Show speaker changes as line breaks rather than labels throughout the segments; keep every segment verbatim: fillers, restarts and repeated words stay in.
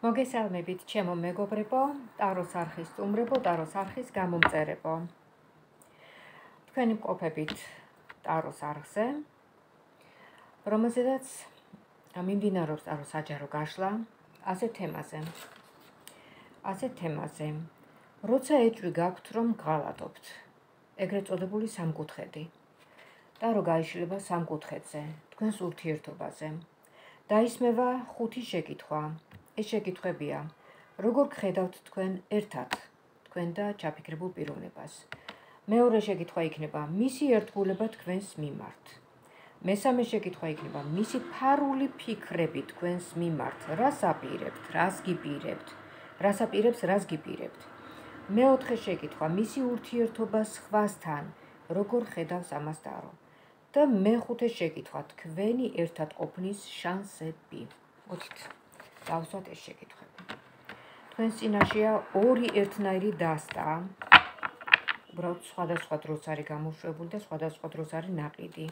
მოგესალმებით, ჩემო მეგობრებო, ტაროს არხის სტუმრებო, ტაროს არხის გამომწერებო. თქვენი მყოფებით ტაროს არხზე, რომელზედაც მიმდინარეობს ტაროს საჯარო გაშლა, ასეთ თემაზე. ასეთ თემაზე, როცა ეჭვი გაქვთ, რომ გღალატობთ, ეგრეთ წოდებული სამკუთხედი. ტარო გაიშლება სამკუთხედზე, თქვენს ურთიერთობაზე. დაისმევა ხუთი შეკითხვა. ეს შეკითხვებია, როგორ გხედავთ თქვენ ერთად, თქვენ და ჩაფიქრებულ პიროვნებას. მეორე შეკითხვა იქნება, მისი ერთგულება თქვენს მიმართ. მესამე შეკითხვა იქნება, მისი ფარული ფიქრები თქვენს მიმართ, რას აპირებთ, რას გიპირებთ, რას აპირებს, რას გიპირებთ. მეოთხე შეკითხვა, მისი ურთიერთობა სხვასთან, როგორ ხედავს ამას ტარო. და მეხუთე შეკითხვა, თქვენი ერთად ყოფნის შანსები. მოდით დავსვათ ეს შეკითხვები. თქვენს წინაშეა ორი ერთნაირი დასტა. უბრალოდ სხვადასხვა დროს არის გამოშვებული და სხვადასხვა დროს არის ნაყიდი.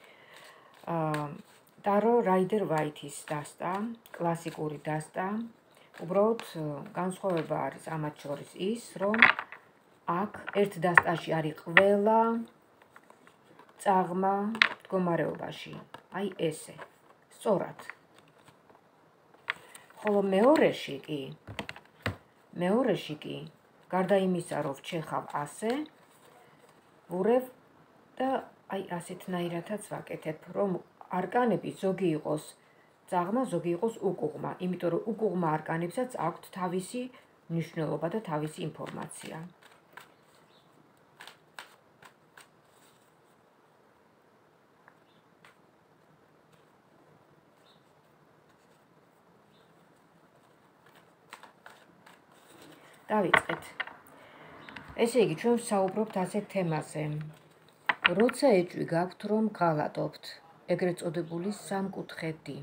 ტარო რაიდერ ვაითის დასტა, კლასიკური დასტა. უბრალოდ განსხვავება არის ამათ შორის ის, რომ აქ ერთ დასტაში არის ყველა წაღმა მდგომარეობაში. აი ესე, სწორად. ხოლო მეორეში კი, მეორეში კი, გარდა იმისა, რომ ვჩეხავ ასე, ვურევ და აი ასეთნაირადაც ვაკეთებ, რომ არკანები ზოგი იყოს წაღმა, ზოგი იყოს უკუღმა, იმიტომ რომ უკუღმა არკანებსაც აქვთ თავისი მნიშვნელობა და თავისი ინფორმაცია. დავიწყეთ. ესე იგი, ჩვენ ვსაუბრობთ ასეთ თემაზე. როცა ეჭვი გაქვთ, რომ გღალატობთ, ეგრეთ წოდებული სამკუთხედი.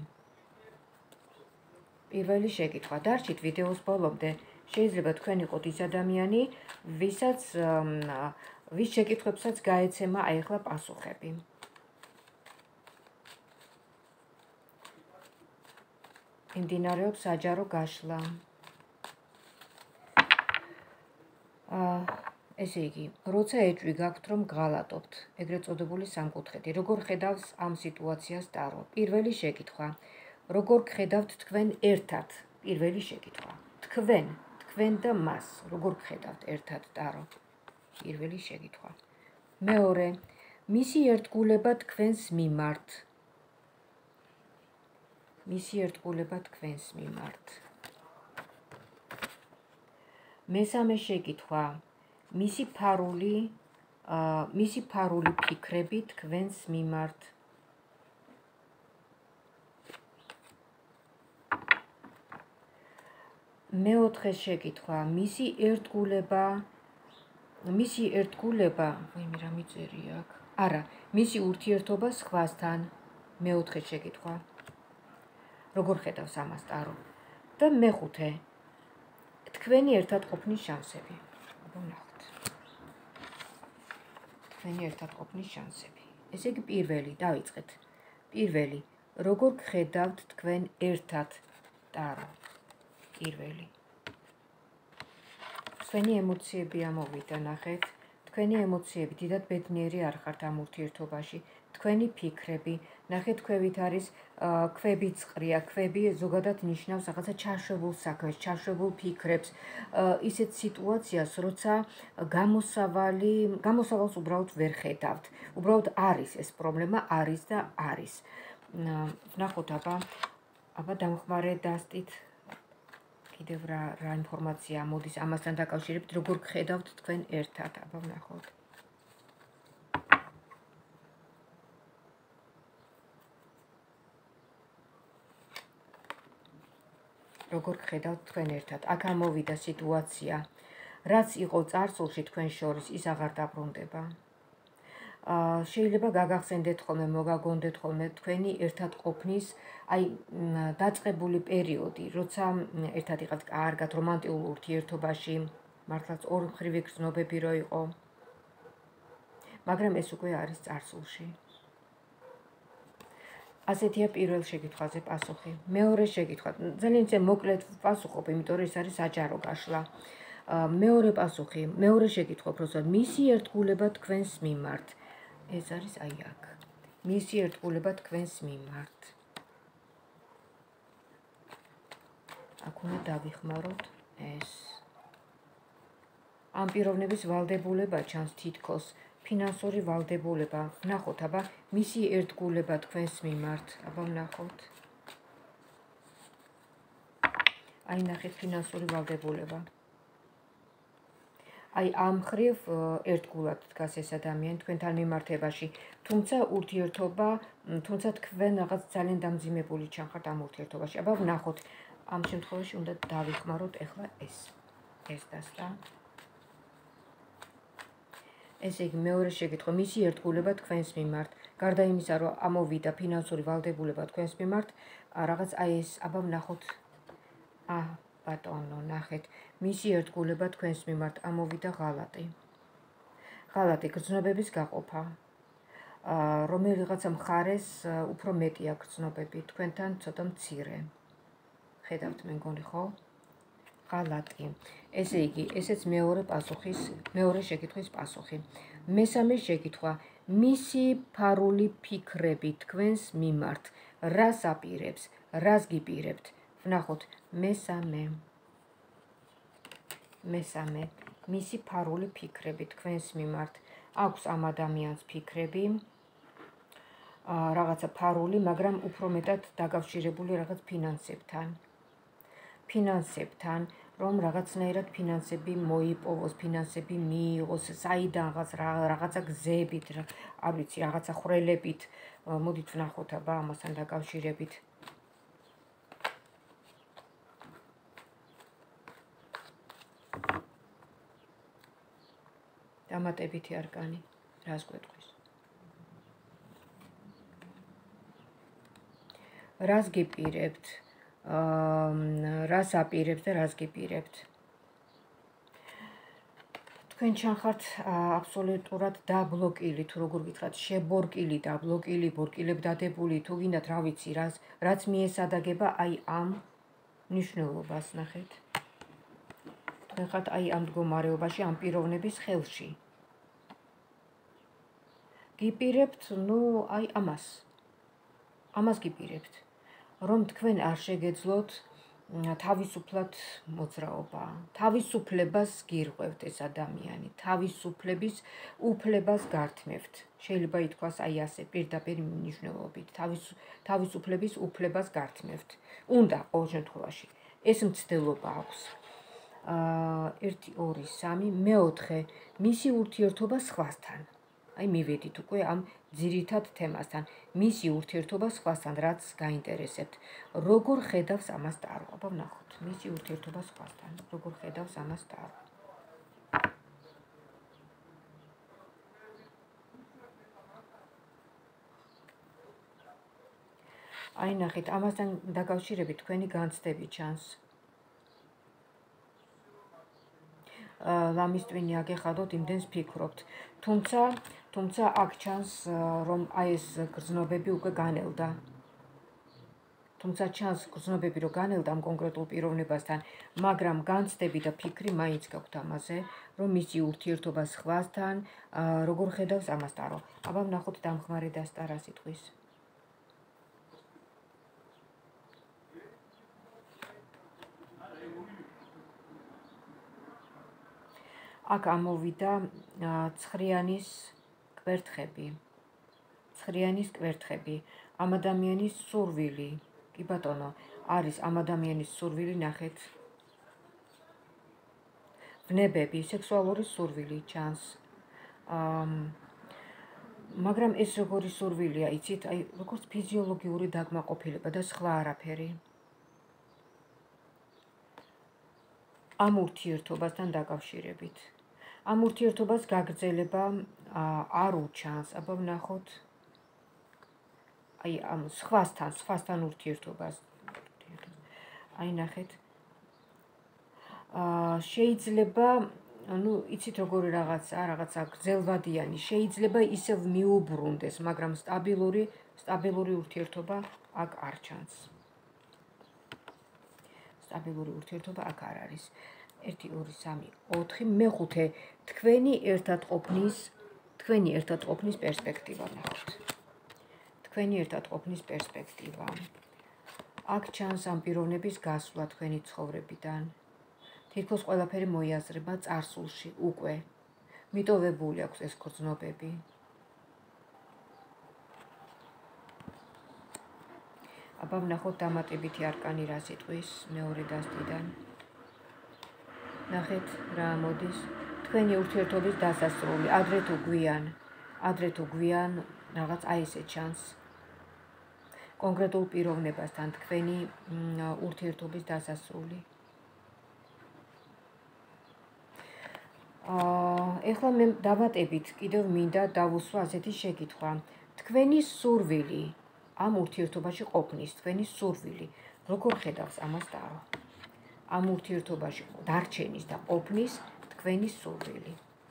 პირველი შეკითხვა. დარჩით ვიდეოს ბოლომდე. შეიძლება თქვენ იყოთ ის ადამიანი, ვისაც ვის შეკითხვებსაც გაეცემა აი ახლა პასუხები. მიმდინარეობს საჯარო გაშლა. ესე იგი, როცა ეჭვი გაქვთ, რომ გღალატობთ, ეგრეთ წოდებული სამკუთხედი. როგორ ხედავს ამ სიტუაციას ტარო? პირველი შეკითხვა. როგორ გხედავთ თქვენ ერთად? პირველი შეკითხვა. თქვენ, თქვენ და მას, როგორ გხედავთ ერთად ტარო? პირველი შეკითხვა. მეორე, მისი ერთგულება თქვენს მიმართ. მისი ერთგულება თქვენს მიმართ. მესამე შეკითხვა. მისი ფარული, მისი ფარული ფიქრები თქვენს მიმართ. მეოთხე შეკითხვა. მისი ერთგულება, მისი ერთგულება, ვაიმე რა მიწერია აქ? არა, მისი ურთიერთობა სხვასთან. მეოთხე შეკითხვა. როგორ ხედავს ამას ტარო? და მეხუთე. თქვენი ერთად ყოფნის შანსები. ვნახოთ. თქვენი ერთად ყოფნის შანსები. ესე იგი პირველი, დავიწყეთ. პირველი, როგორ გხედავთ თქვენ ერთად ტარო? პირველი. თქვენი ემოციები ამოვიდა, ნახეთ. თქვენი ემოციები, დიდად ბედნიერი არ ხართ ამ ურთიერთობაში. თქვენი ფიქრები, ნახეთ, ქვევით არის, ქვები წყრია, ქვები ზოგადად ნიშნავს რაღაცა ჩაშვებულ საქმეს, ჩაშვებულ ფიქრებს, ისეთ სიტუაციას, როცა გამოსავალი, გამოსავალს უბრალოდ ვერ ხედავთ. უბრალოდ არის ეს პრობლემა, არის და არის. ვნახოთ, აბა, აბა დამხმარე დასტით. კიდევ რა რა ინფორმაცია მოდის ამასთან დაკავშირებით, როგორ გხედავთ თქვენ ერთად, აბა ვნახოთ. როგორ გხედავთ თქვენ ერთად. აქ ამოვიდა სიტუაცია, რაც იყო წარსულში თქვენ შორის, ის აღარ დაბრუნდება. შეიძლება გაგახსენდეთ ხოლმე, მოგაგონდეთ ხოლმე თქვენი ერთად ყოფნის, აი დაწყებული პერიოდი, როცა ერთად იყავთ კარგად რომანტიულ ურთიერთობაში, მართლაც ორმხრივი გრძნობები რო იყო. მაგრამ ეს უკვე არის წარსულში. ასეთია პირველ შეკითხვაზე პასუხი. მეორე შეკითხვა. ძალიან ძე მოკლედ პასუხობ, იმიტომ რომ ეს არის საჯარო გაშლა. მეორე პასუხი, მეორე შეკითხვა უბრალოდ მისი ერთგულება თქვენს მიმართ. ეს არის აი აქ. მისი ერთგულება თქვენს მიმართ. აქ უნდა დავიხმაროთ ეს. ამ პიროვნების ვალდებულება ჩანს თითქოს ფინანსური ვალდებულება. ვნახოთ, აბა, მისი ერთგულება თქვენს მიმართ. აბა, ვნახოთ. აი, ნახეთ ფინანსური ვალდებულება. აი, ამ ხრივ ერთგულად დგას ეს ადამიანი თქვენთან მიმართებაში, თუმცა ურთიერთობა, თუმცა თქვენ რაღაც ძალიან დამძიმებული ჩანხართ ამ ურთიერთობაში. აბა, ვნახოთ. ამ შემთხვევაში უნდა დავიხმაროთ ახლა ეს. ეს დასტა. ესე იგი, მეორე შეკითხვა, მისი ერთგულება თქვენს მიმართ. გარდა იმისა, რომ ამოვიდა ფინანსური ვალდებულება თქვენს მიმართ, რაღაც აი ეს, აბა ვნახოთ. ა, ბატონო, ნახეთ, მისი ერთგულება თქვენს მიმართ ამოვიდა ღალატი. ღალატი გრძნობების გაყოფა. რომელიღაცა მხარეს უფრო მეტი აქვს გრძნობები, თქვენთან ცოტა მცირე. ხედავთ, მე მგონი, ხო? ღალატი. ესე იგი, ესეც მეორე პასუხის, მეორე შეკითხვის პასუხი. მესამე შეკითხვა, მისი ფარული ფიქრები თქვენს მიმართ, რას აპირებს, რას გიპირებთ? ვნახოთ, მესამე. მესამე, მისი ფარული ფიქრები თქვენს მიმართ. აქვს ამ ადამიანს ფიქრები, რაღაცა ფარული, მაგრამ უფრო მეტად დაკავშირებული რაღაც ფინანსებთან. ფინანსებთან, რომ რაღაცნაირად ფინანსები მოიპოვოს, ფინანსები მიიღოს, საიდანღაც რაღაცა გზებით, არ ვიცი, რაღაცა ხვრელებით, მოდით ვნახოთ, აბა, ამასთან დაკავშირებით. დამატებითი არკანი, რას გვეტყვის? რას გიპირებთ? რას აპირებთ და რას გიპირებთ? თქვენ ჩანხართ აბსოლუტურად დაბლოკილი, თუ როგორ გითხრათ, შებორკილი, დაბლოკილი, ბორკილებდადებული, თუ გინდათ, რა ვიცი, რაც რაც მიესადაგება აი ამ მნიშვნელობას, ნახეთ. თქვენ ხართ აი ამ მდგომარეობაში, ამ პიროვნების ხელში. გიპირებთ, ნუ, აი ამას. ამას გიპირებთ. რომ თქვენ არ შეგეძლოთ თავისუფლად მოძრაობა. თავისუფლებას გირღვევთ ეს ადამიანი. თავისუფლების უფლებას გართმევთ. შეიძლება ითქვას აი ასე პირდაპირ მნიშვნელობით. თავისუფლების უფლებას გართმევთ. უნდა ყოველ შემთხვევაში. ეს მცდელობა აქვს. ერთი, ორი, სამი, მეოთხე, მისი ურთიერთობა სხვასთან. აი მივედით უკვე ამ ძირითად თემასთან. მისი ურთიერთობა სხვასთან, რაც გაინტერესებთ. როგორ ხედავს ამას ტარო? აბა ვნახოთ. მისი ურთიერთობა სხვასთან. როგორ ხედავს ამას ტარო? აი ნახეთ, ამასთან დაკავშირებით თქვენი განცდები ჩანს. ლამის ტვინი აგეხადოთ, იმდენს ფიქრობთ. თუმცა, თუმცა აქ ჩანს, რომ აი ეს გრძნობები უკვე განელდა. თუმცა ჩანს გრძნობები, რომ განელდა ამ კონკრეტულ პიროვნებასთან, მაგრამ განცდები და ფიქრი მაინც გაქვთ ამაზე, რომ მისი ურთიერთობა სხვასთან, როგორ ხედავს ამას ტარო. აბა ვნახოთ დამხმარე დასტა რას იტყვის. აქ ამოვიდა ცხრიანის კვერთხები. ცხრიანის კვერთხები. ამ ადამიანის სურვილი. კი ბატონო, არის ამ ადამიანის სურვილი, ნახეთ. ვნებები, სექსუალური სურვილი ჩანს. მაგრამ ეს როგორი სურვილია, იცით, აი როგორც ფიზიოლოგიური დაკმაყოფილება და სხვა არაფერი. ამ ურთიერთობასთან დაკავშირებით. ამ ურთიერთობას გაგრძელება არ უჩანს. აბა ვნახოთ. აი ამ სხვასთან, სხვასთან ურთიერთობას. აი ნახეთ. შეიძლება ანუ იცით როგორი რაღაცა, რაღაცა გრძელვადიანი შეიძლება ისევ მიუბრუნდეს, მაგრამ სტაბილური, სტაბილური ურთიერთობა აქ არ ჩანს. სტაბილური ურთიერთობა აქ არ არის. ერთი, ორი, სამი, ოთხი, მეხუთე, თქვენი ერთად ყოფნის, თქვენი ერთად ყოფნის პერსპექტივა ნახოთ. თქვენი ერთად ყოფნის პერსპექტივა. აქ ჩანს ამ პიროვნების გასვლა თქვენი ცხოვრებიდან. თითქოს ყველაფერი მოიაზრება წარსულში უკვე. მიტოვებული აქვს ეს გრძნობები. აბა ვნახოთ დამატებითი არკანი რას იტყვის მეორე დასტიდან. ნახეთ რა მოდის. თქვენი ურთიერთობის დასასრული, ადრე თუ გვიან, ადრე თუ გვიან რაღაც აი ესე ჩანს. კონკრეტულ პიროვნებასთან თქვენი ურთიერთობის დასასრული. ეხლა მე დავატებით კიდევ მინდა დავუსვა ასეთი შეკითხვა. თქვენი სურვილი ამ ურთიერთობაში ყოფნის, თქვენი სურვილი, როგორ ხედავს ამას დარო? ამ ურთიერთობაში დარჩენის და ყოფნის თქვენი სურვილი.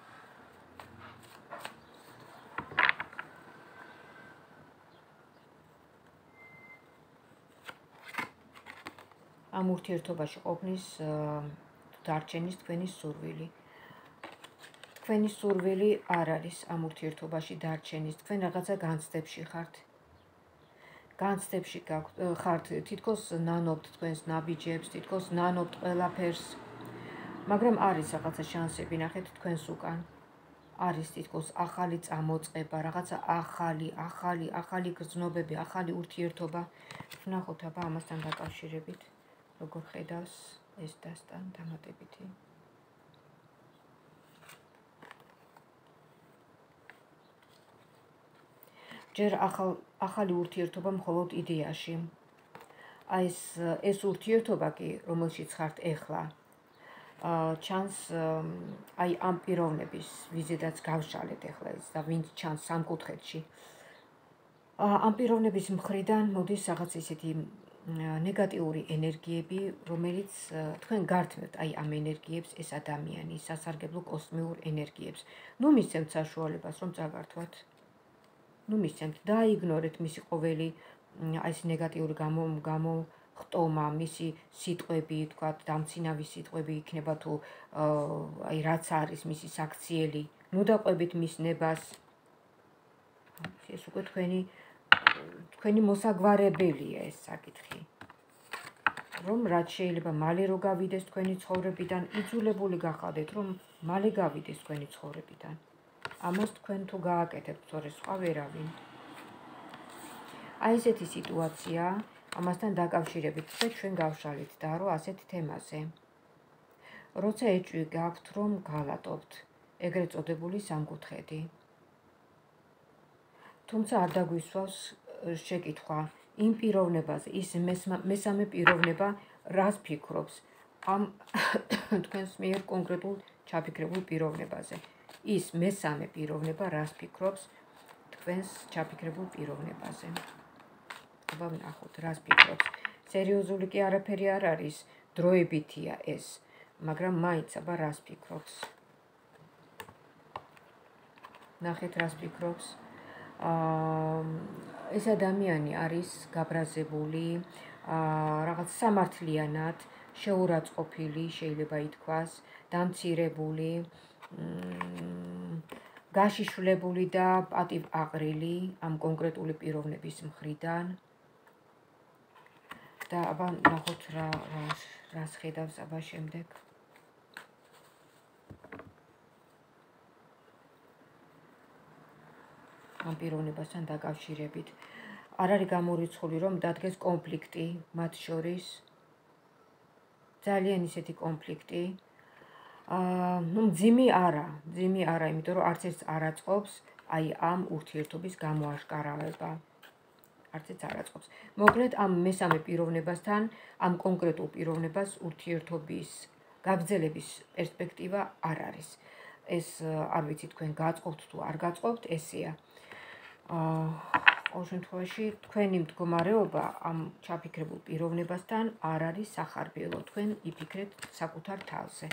ამ ურთიერთობაში ყოფნის დარჩენის თქვენი სურვილი. თქვენი სურვილი არ არის ამ ურთიერთობაში დარჩენის, თქვენ რაღაცა განცდებში ხართ. განცდებში ხართ, თითქოს ნანობთ თქვენს ნაბიჯებს, თითქოს ნანობთ ყველაფერს. მაგრამ არის რაღაცა შანსები, ნახეთ თქვენს უკან. არის თითქოს ახალი წამოწყება, რაღაცა ახალი, ახალი, ახალი გრძნობები, ახალი ურთიერთობა. ვნახოთ აბა ამასთან დაკავშირებით, როგორ ხედავს ეს დასტან დამატებითი. ჯერ ახალ ახალი ურთიერთობა მხოლოდ იდეაში. აი ეს ეს ურთიერთობა კი, რომელშიც ხართ ეხლა, ჩანს აი ამ პიროვნების, ვიზედაც გავშალეთ ეხლა ეს და ვინც ჩანს სამკუთხედში. ამ პიროვნების მხრიდან მოდის რაღაც ისეთი ნეგატიური ენერგიები, რომელიც თქვენ გართმევთ აი ამ ენერგიებს, ეს ადამიანი, სასარგებლო კოსმიურ ენერგიებს. ნუ მისცემთ საშუალებას, რომ წაგართვათ. ნუ მისცემთ, დაიგნორეთ მისი ყოველი აი ეს ნეგატიური გამოხტომა, მისი სიტყვები, თქვათ, დამცინავი სიტყვები იქნება თუ აი რაც არის მისი საქციელი, ნუ დაყვებით მის ნებას. ეს უკვე თქვენი თქვენი მოსაგვარებელია ეს საკითხი. რომ რაც შეიძლება მალე რო გავიდეს თქვენი ცხოვრებიდან, იძულებული გახადეთ, რომ მალე გავიდეს თქვენი ცხოვრებიდან. ამას თქვენ თუ გააკეთებთ, თორე სხვა ვერავინ. აი ესეთი სიტუაცია, ამასთან დაკავშირებით ჩვენ გავშალით დარო ასეთ თემაზე. როცა ეჭვი გაქვთ, რომ გალატობთ, ეგრეთ წოდებული სამკუთხედი. თუმცა არ დაგვისვავს შეკითხვა იმ პიროვნებაზე, ის მესამე პიროვნება რას ფიქრობს ამ თქვენს მიერ კონკრეტულ ჩაფიქრებულ პიროვნებაზე. ის მესამე პიროვნება რას ფიქრობს თქვენს ჩაფიქრებულ პიროვნებაზე. აბა ვნახოთ, რას ფიქრობს. სერიოზული კი არაფერი არ არის, დროებითია ეს, მაგრამ მაინც აბა რას ფიქრობს. ნახეთ, რას ფიქრობს. ეს ადამიანი არის გაბრაზებული, რაღაც სამართლიანად, შეურაცხყოფილი, შეიძლება ითქვას, დამცირებული, გაშიშვლებული და პატივაყრილი ამ კონკრეტული პიროვნების მხრიდან. და აბა ნახოთ რა რას ხედავს აბა შემდეგ. ამ პიროვნებასთან დაკავშირებით არ არის გამორიცხული, რომ დადგეს კონფლიქტი მათ შორის. ძალიან ისეთი კონფლიქტი. აა, ნუ მძიმე არა, მძიმე არა, იმიტომ რომ არც ერთს არ აწყობს აი ამ ურთიერთობის გამოაშკარავება. არც ერთს არ აწყობს. მოკლედ ამ მესამე პიროვნებასთან, ამ კონკრეტულ პიროვნებას ურთიერთობის გაგრძელების პერსპექტივა არ არის. ეს არ ვიცი თქვენ გაწყობთ თუ არ გაწყობთ, ესეა. აა, ყოველ შემთხვევაში თქვენი მდგომარეობა ამ ჩაფიქრებულ პიროვნებასთან არ არის სახარბიელო. თქვენ იფიქრეთ საკუთარ თავზე.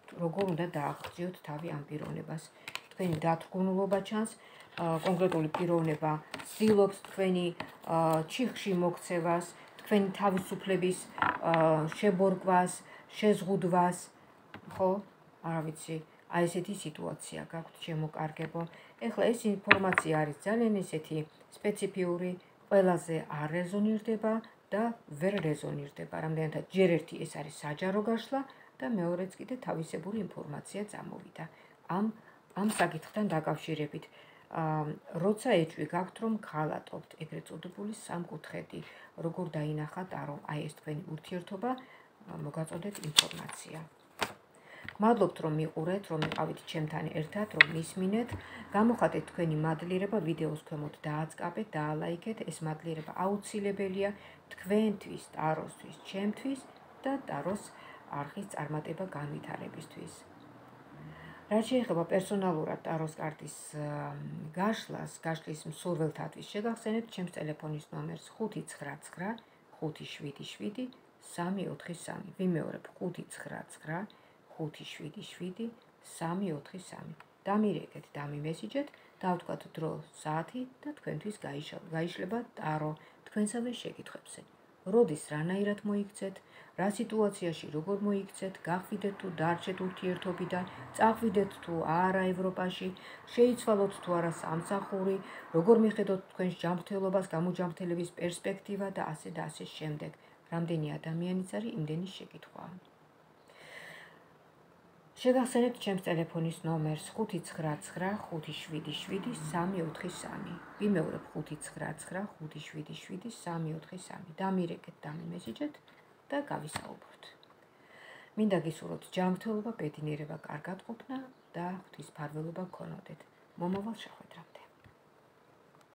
როგორ უნდა დააღწიოთ თავი ამ პიროვნებას. თქვენი დათრგუნულობა ჩანს, კონკრეტული პიროვნება ცდილობს თქვენი ჩიხში მოქცევას, თქვენი თავისუფლების შებორკვას, შეზღუდვას, ხო? არა ვიცი, აი ესეთი სიტუაცია გაქვთ შემოკარგებო. ეხლა ეს ინფორმაცია არის ძალიან ესეთი სპეციფიური, ყველაზე არ რეზონირდება და ვერ რეზონირდება. რამდენადაც ჯერ ერთი ეს არის საჯარო გაშლა და მეორეც კიდე თავისებური ინფორმაცია წამოვიდა. ამ ამ საკითხთან დაკავშირებით, როცა ეჭვი გაქვთ რომ გღალატობთ, ეგრეთ წოდებული სამკუთხედი, როგორ დაინახათ, რომ აი ეს თქვენი ურთიერთობა, მოგაწოდეთ ინფორმაცია. მადლობთ რომ მიყურეთ, რომ იყავით ჩემთან ერთად, რომ მისმინეთ, გამოხატეთ თქვენი მადლიერება ვიდეოს ქვემოთ დააწყაბეთ, დაალაიქეთ, ეს მადლიერება აუცილებელია თქვენთვის, ტაროსთვის, ჩემთვის და ტაროს არხის წარმატება განვითარებისთვის. რაც შეეხება პერსონალურად ტაროს კარტის გაშლას, გაშლის მსურველთათვის შეგახსენებთ ჩემს ტელეფონის ნომერს ხუთი ცხრა ცხრა ხუთი შვიდი შვიდი სამი ოთხი სამი. ვიმეორებ ხუთი ცხრა ცხრა ხუთი შვიდი შვიდი სამი ოთხი სამი. დამირეკეთ, დამიმესიჯეთ, დავთქვათ დრო, საათი და თქვენთვის გაიშლება ტარო თქვენსავე შეკითხვებზე. როდის რანაირად მოიქცეთ, რა სიტუაციაში როგორ მოიქცეთ, გახვიდეთ თუ დარჩეთ ურთიერთობიდან, წახვიდეთ თუ არა ევროპაში, შეიცვალოთ თუ არა სამსახური, როგორ მიხედოთ თქვენს ჯანმრთელობას, გამოჯანმრთელების პერსპექტივა და ასე და ასე შემდეგ. რამდენი ადამიანიც არის, იმდენი შეკითხვაა. შეგახსენებთ ჩემს ტელეფონის ნომერს ხუთი ცხრა ცხრა ხუთი შვიდი შვიდი სამი ოთხი სამი. ვიმეორებ ხუთი ცხრა ცხრა ხუთი შვიდი შვიდი სამი ოთხი სამი. დამირეკეთ, დამიმესიჯეთ და გავისაუბროთ. მინდა გისურვოთ ჯანმრთელობა, ბედნიერება, კარგად ყოფნა და ღვთისმფარველობა გქონოდეთ. მომავალ შეხვედრამდე.